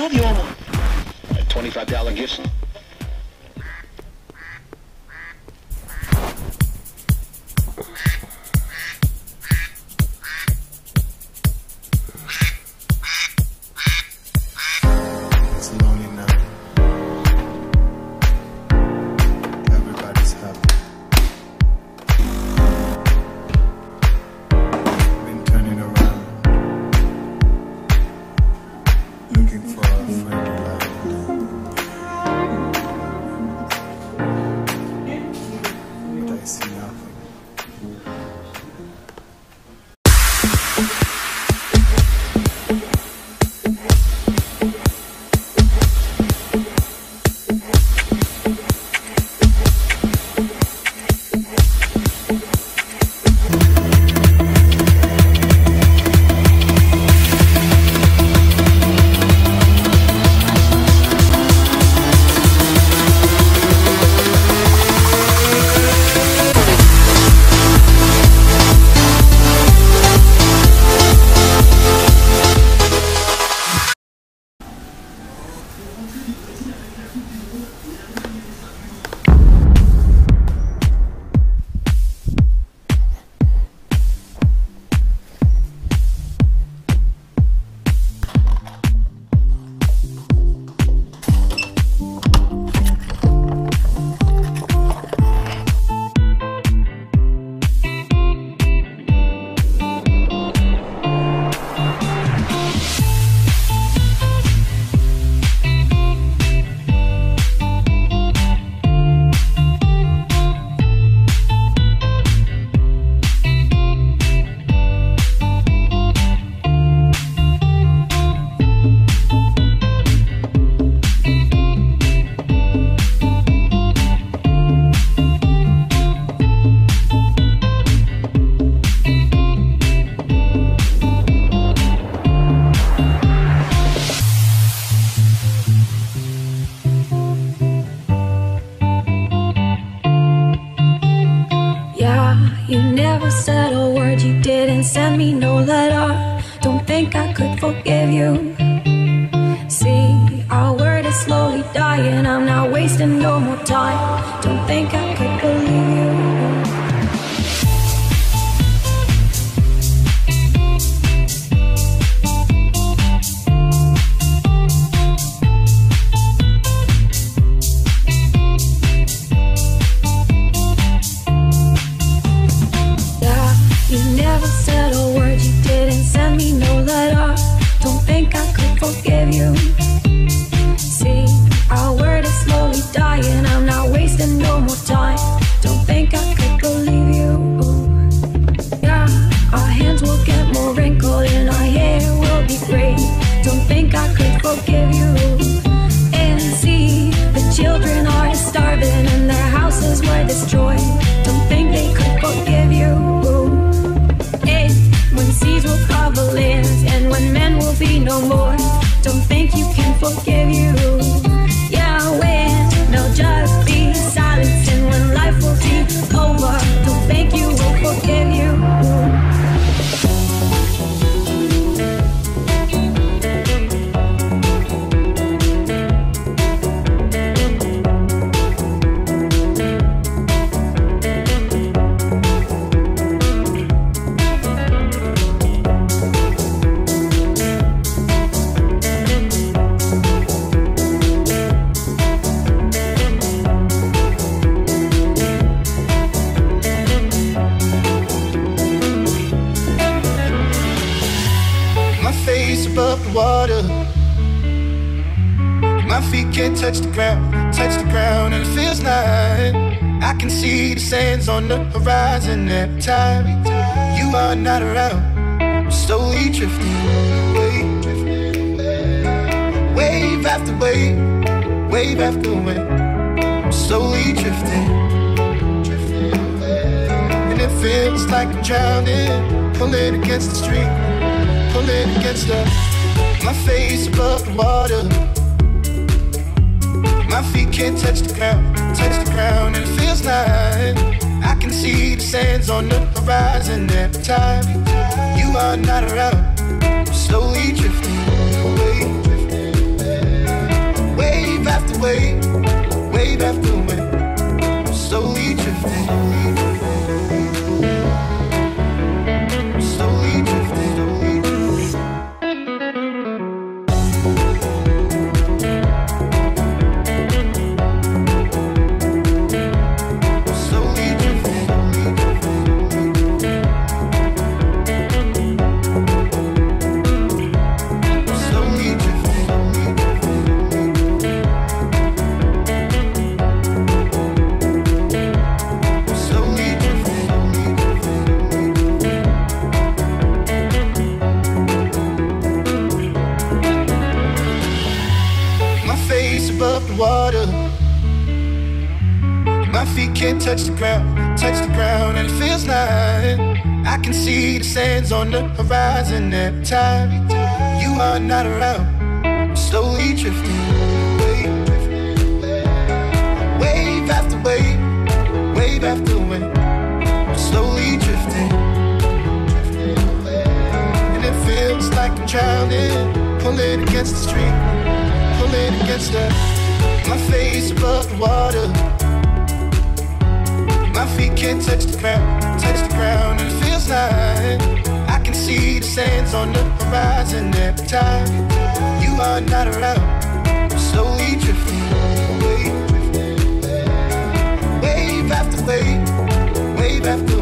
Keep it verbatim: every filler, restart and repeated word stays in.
have you almost a twenty-five dollar gift. Send me no letter. Don't think I could forgive you. See, our word is slowly dying. I'm not wasting no more time. Don't think I could believe you. Touch the ground, touch the ground, and it feels like I can see the sands on the horizon every time you are not around. I'm slowly drifting away, drifting away. Wave after wave, wave after wave. I'm slowly drifting, drifting away. And it feels like I'm drowning, pulling against the street, pulling against the my face above the water. My feet can't touch the ground, touch the ground, and it feels like I can see the sands on the horizon every time you are not around. I'm slowly drifting away, drifting away. above the water. My feet can't touch the ground, touch the ground, and it feels like I can see the sands on the horizon every time you are not around. I'm slowly drifting away, wave after wave, wave after wave. I'm slowly drifting, and it feels like I'm drowning, pulling against the stream, pulling against the, my face above the water. My feet can't touch the ground, touch the ground, and it feels like I can see the sands on the horizon every time you are not around. I'm slowly drifting away, wave after wave, wave after